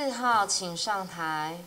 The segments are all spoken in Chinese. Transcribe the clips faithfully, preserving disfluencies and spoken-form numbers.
四号请上台。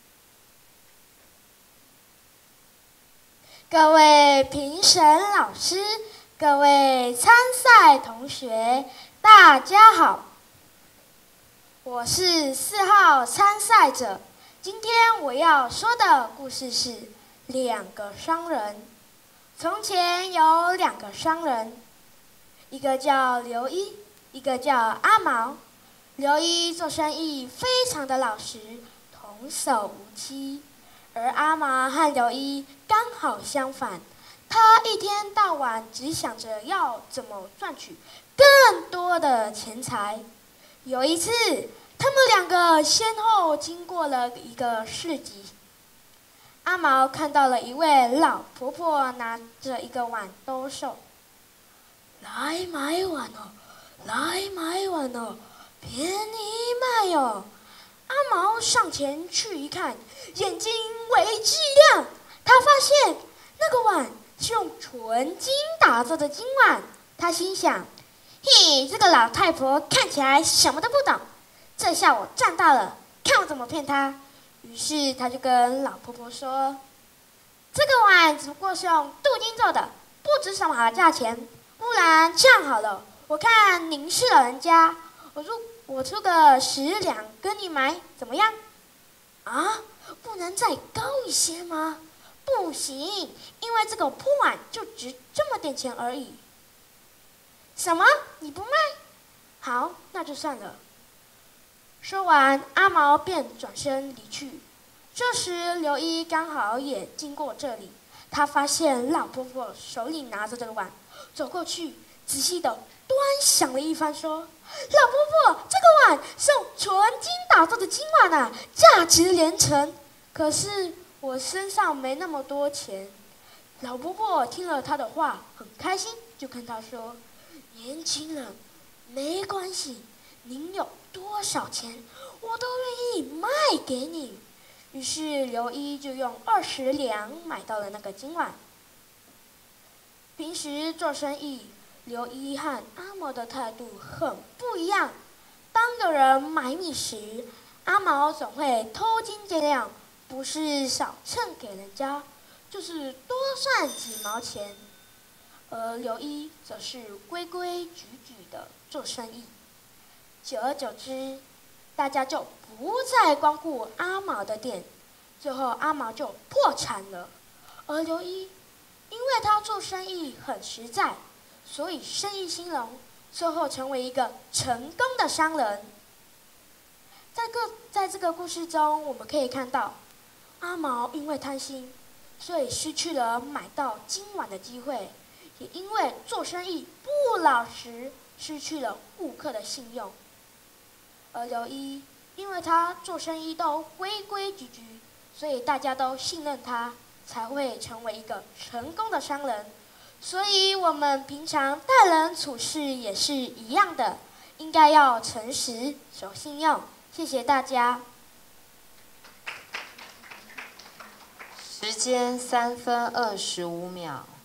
各位评审老师，各位参赛同学，大家好。我是四号参赛者，今天我要说的故事是两个商人。从前有两个商人，一个叫刘一，一个叫阿毛。刘一做生意非常的老实，童叟无欺，而阿毛和刘一刚好相反，他一天到晚只想着要怎么赚取更多的钱财。有一次，他们两个先后经过了一个市集，阿毛看到了一位老婆婆拿着一个碗兜售，来买碗哦，来买碗哦，便宜卖哦。阿毛上前去一看，眼睛为之一亮，他发现那个碗是用纯金打造的金碗。他心想：嘿，这个老太婆看起来什么都不懂，这下我赚到了，看我怎么骗她。于是他就跟老婆婆说：这个碗只不过是用镀金做的，不值什么价钱。不然这样好了，我看您是老人家，我出我出个十两跟你买，怎么样？啊，不能再高一些吗？不行，因为这个破碗就值这么点钱而已。什么？你不卖？好，那就算了。说完，阿毛便转身离去。这时，刘一刚好也经过这里，他发现老婆婆手里拿着这个碗，走过去，仔细的端详了一番，说：“老婆婆，这个碗是用纯金打造的金碗啊，价值连城。可是我身上没那么多钱。”老婆婆听了他的话，很开心，就跟他说：“年轻人，没关系，您有多少钱，我都愿意卖给你。”于是刘一就用二十两买到了那个金碗。平时做生意，刘一和阿毛的态度很不一样。当有人买米时，阿毛总会偷斤减两，不是少称给人家，就是多算几毛钱。而刘一则是规规矩矩的做生意。久而久之，大家就不再光顾阿毛的店，最后阿毛就破产了。而刘一，因为他做生意很实在，所以生意兴隆，最后成为一个成功的商人。在个在这个故事中，我们可以看到，阿毛因为贪心，所以失去了买到金碗的机会，也因为做生意不老实，失去了顾客的信用。而刘一，因为他做生意都规规矩矩，所以大家都信任他，才会成为一个成功的商人。所以我们平常待人处事也是一样的，应该要诚实、守信用。谢谢大家。 时间三分二十五秒。